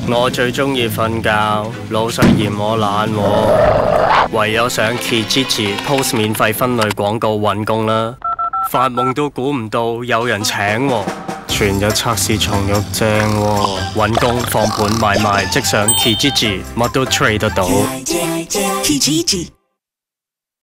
我最中意瞓覺，老細嫌我懶喎，唯有上 Kijiji post 免費分類廣告揾工啦。發夢都估唔到有人請喎，全日測試重肉正喎，揾工放盤買賣即上 Kijiji，乜都 trade 得到。 Kijiji